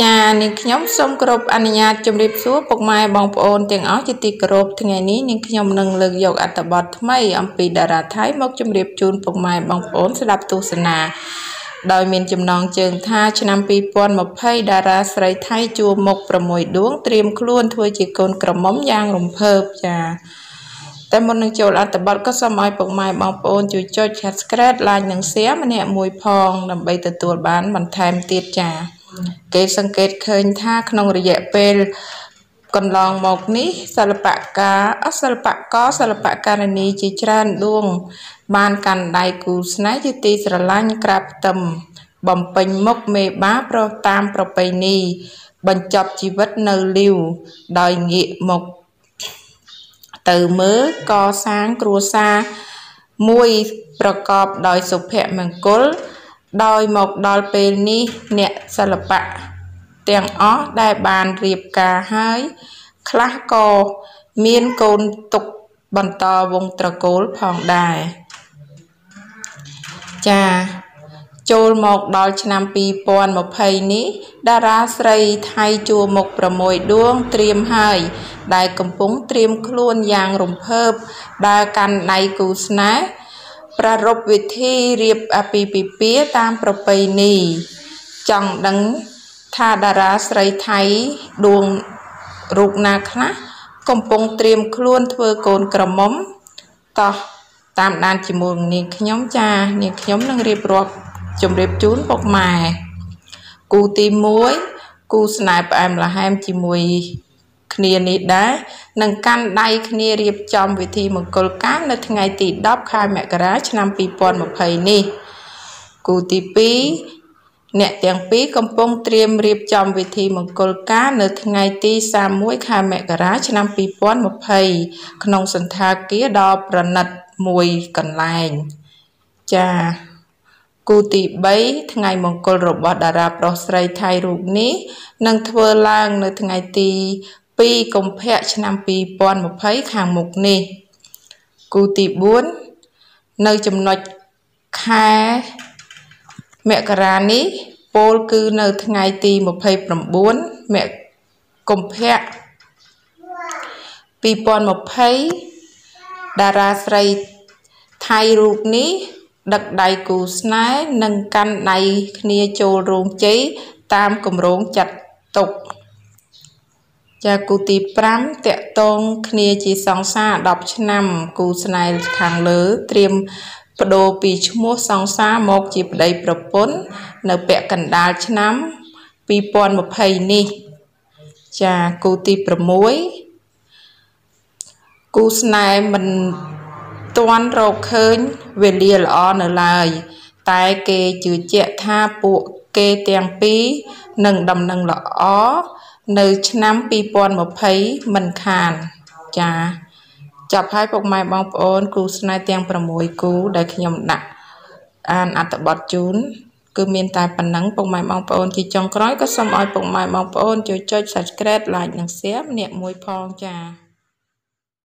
ចានាងខ្ញុំសូមគោរពអនុញ្ញាតជម្រាបសួរពុកម៉ែបងប្អូនទាំងអស់ជាទីគោរពថ្ងៃនេះនាងខ្ញុំនឹងលើកយកអត្ថបទថ្មីអំពីតារាថៃមកជម្រាបជូនពុកម៉ែបងប្អូនស្ដាប់ទស្សនាដោយមានចំណងជើងថាឆ្នាំ2020តារាស្រីថៃជួបមុខ6ដួងត្រៀមខ្លួនធ្វើជាកូនក្រមុំយ៉ាងរំភើបចាតែមុននឹងចូលអត្ថបទក៏សូមឲ្យពុកម៉ែបងប្អូនជួយចុច Subscribe Like និង Share ម្នាក់មួយផងដើម្បីទទួលបានបន្ថែមទៀតចាគេសង្កេតឃើញថាក្នុងរយៈពេលកន្លងមកនេះសិល្បករនីជាច្រើនដួងបានកាន់ដៃគូស្នេហ៍ជាទីស្រឡាញ់ក្រាបផ្ទឹមបំពេញមុខមេបាប្រុសតាមប្រពៃណីបញ្ចប់ជីវិតនៅលីវដោយងាកមកទៅមើលកសាងគ្រួសារមួយប្រកបដោយសុភមង្គលដោយមកដល់ពេលនេះអ្នកសិល្បៈទាំងអស់ដែលបានរៀបការហើយខ្លះក៏មានកូនទុកបន្តវង្សត្រកូលផងដែរចាចូលមកដល់ឆ្នាំ2020នេះតារាស្រីថៃជួបមុខ6ដួងត្រៀមហើយដែលកំពុងត្រៀមខ្លួនយ៉ាងរំភើបដើរកាន់ដៃគូស្នេហ៍ប្រារព្ធវិធីរៀបអាពាហ៍ពិពាហ៍តាមប្រពៃណីចង់ដឹងថាតារាស្រីថៃដួងរូបណាខ្លះកំពុងត្រៀមខ្លួនធ្វើកូនក្រមុំតោះតាមដានជាមួយនាងខ្ញុំចានាងខ្ញុំនឹងរៀបរាប់ជម្រាបជូនពុកម៉ែគូទី1គូស្នេហ៍ផ្អែមល្ហែមជាមួយគ្នានេះដែរនឹងកាន់ដៃគ្នារៀបចំពិធីមង្គលការនៅថ្ងៃទី10ខែមករាឆ្នាំ2020នេះគូទី2អ្នកទាំងពីរកំពុងត្រៀមរៀបចំពិធីមង្គលការនៅថ្ងៃទី31ខែមករាឆ្នាំ2020ក្នុងសន្តាគារដ៏ប្រណិតមួយកន្លែងចាគូទី3ថ្ងៃមង្គលរបស់តារាប្រុសស្រីថៃរូបនេះនឹងធ្វើឡើងនៅថ្ងៃទី2កុម្ភៈឆ្នាំ2020ខាងមុខនេះគូទី4នៅចំណុចខែមករានេះពោលគឺនៅថ្ងៃទី29កុម្ភៈ2020តារាស្រីថៃរូបនេះដឹកដៃគូស្នេហ៍និងកាន់ដៃគ្នាចូលរោងជ័យតាមគម្រោងចាត់ទុកចាគូទី5តាក់ទងគ្នាជាសង្សារ10ឆ្នាំគូស្នេហ៍ខាងលើត្រៀមបដូរពីឈ្មោះសង្សារមកជាប្តីប្រពន្ធនៅពាក់កណ្ដាលឆ្នាំ2020នេះចាគូទី6គូស្នេហ៍មិនទាន់រកឃើញវេលាល្អនៅឡើយតែគេជឿជាក់ថាពួកគេទាំងពីរនឹងដំណឹងល្អនៅឆ្នាំ2020មិនខានចាចាប់ហើយពុកម៉ែបងប្អូនគូស្នេហ៍ទាំង6គូដែលខ្ញុំដាក់អានអត្ថបទជូនគឺមានតែប៉ុណ្ណឹងពុកម៉ែបងប្អូនជាចុងក្រោយក៏សូមឲ្យពុកម៉ែបងប្អូនជួយចុច Subscribe Like និង Share ម្នាក់មួយផងចា